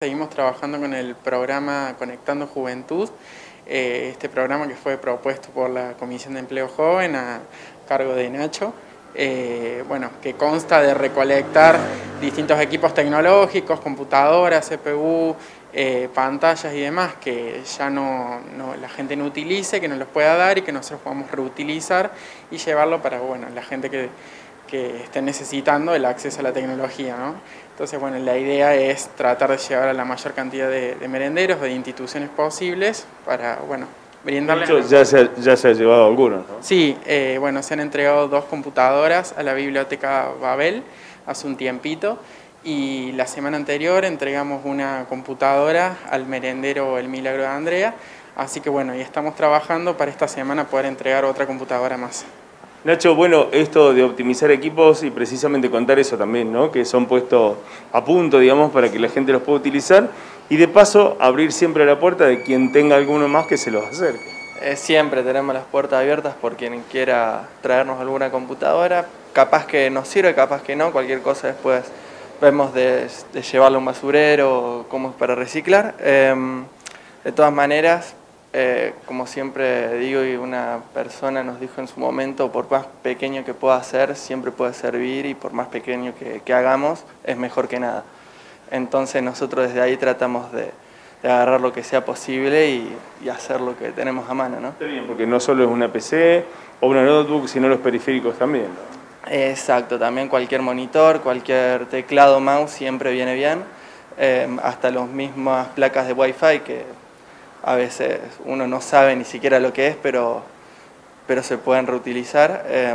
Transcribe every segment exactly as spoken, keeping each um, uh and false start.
Seguimos trabajando con el programa Conectando Juventud, eh, este programa que fue propuesto por la Comisión de Empleo Joven a cargo de Nacho, eh, bueno, que consta de recolectar distintos equipos tecnológicos, computadoras, C P U, eh, pantallas y demás que ya no, no, la gente no utilice, que nos los pueda dar y que nosotros podamos reutilizar y llevarlo para bueno, la gente que, que esté necesitando el acceso a la tecnología, ¿no? Entonces, bueno, la idea es tratar de llevar a la mayor cantidad de, de merenderos, de instituciones posibles para, bueno, brindarles... De hecho, ya se, ya se ha llevado algunos, ¿no? Sí, eh, bueno, se han entregado dos computadoras a la Biblioteca Babel hace un tiempito y la semana anterior entregamos una computadora al merendero El Milagro de Andrea, así que bueno, y estamos trabajando para esta semana poder entregar otra computadora más. Nacho, bueno, esto de optimizar equipos y precisamente contar eso también, ¿no? Que son puestos a punto, digamos, para que la gente los pueda utilizar y de paso abrir siempre la puerta de quien tenga alguno más que se los acerque. Eh, siempre tenemos las puertas abiertas por quien quiera traernos alguna computadora, capaz que nos sirve, capaz que no, cualquier cosa después vemos de, de llevarlo a un basurero o cómo es para reciclar. Eh, de todas maneras, Eh, como siempre digo y una persona nos dijo en su momento, por más pequeño que pueda ser, siempre puede servir y por más pequeño que, que hagamos, es mejor que nada. Entonces nosotros desde ahí tratamos de, de agarrar lo que sea posible y, y hacer lo que tenemos a mano, ¿no? Está bien, porque no solo es una P C o una notebook, sino los periféricos también, ¿no? Exacto, también cualquier monitor, cualquier teclado, mouse siempre viene bien, eh, hasta las mismas placas de Wi-Fi que a veces uno no sabe ni siquiera lo que es, pero, pero se pueden reutilizar. Eh,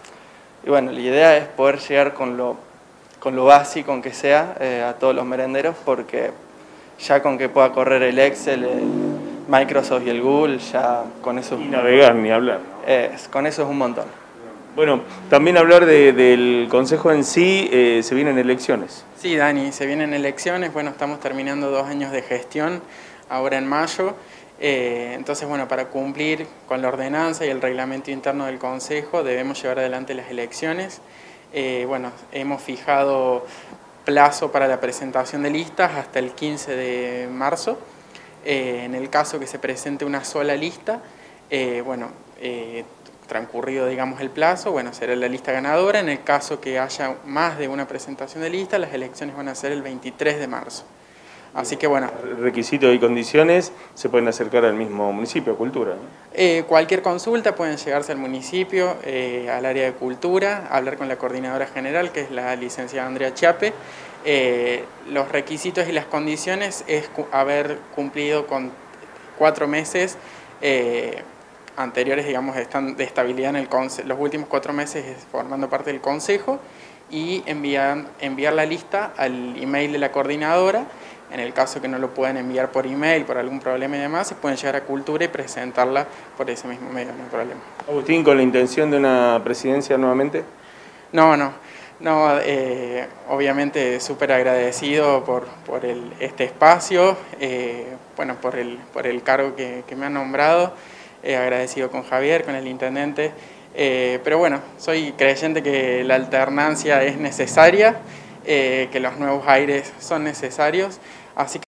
y bueno, la idea es poder llegar con lo, con lo básico, aunque sea, eh, a todos los merenderos, porque ya con que pueda correr el Excel, el Microsoft y el Google, ya con eso... Y navegar, ni hablar, ¿no? Eh, con eso es un montón. Bueno, también hablar de, del Consejo en sí, eh, se vienen elecciones. Sí, Dani, se vienen elecciones, bueno, estamos terminando dos años de gestión, ahora en mayo, eh, entonces bueno, para cumplir con la ordenanza y el reglamento interno del Consejo debemos llevar adelante las elecciones. Eh, bueno, hemos fijado plazo para la presentación de listas hasta el quince de marzo. Eh, en el caso que se presente una sola lista, eh, bueno, eh, transcurrido digamos el plazo, bueno, será la lista ganadora. En el caso que haya más de una presentación de lista, las elecciones van a ser el veintitrés de marzo. Así que bueno. Requisitos y condiciones se pueden acercar al mismo municipio, Cultura, ¿no? Eh, cualquier consulta pueden llegarse al municipio, eh, al área de Cultura, hablar con la coordinadora general, que es la licenciada Andrea Chiape. Eh, los requisitos y las condiciones es haber cumplido con cuatro meses eh, anteriores, digamos, están de estabilidad en el consejo, los últimos cuatro meses formando parte del consejo y enviar, enviar la lista al email de la coordinadora. En el caso que no lo puedan enviar por email, por algún problema y demás, se pueden llegar a Cultura y presentarla por ese mismo medio, no hay problema. Agustín, ¿con la intención de una presidencia nuevamente? No, no, no eh, obviamente súper agradecido por, por el, este espacio, eh, bueno, por el, por el cargo que, que me han nombrado, eh, agradecido con Javier, con el intendente, eh, pero bueno, soy creyente que la alternancia es necesaria, eh, que los nuevos aires son necesarios, así que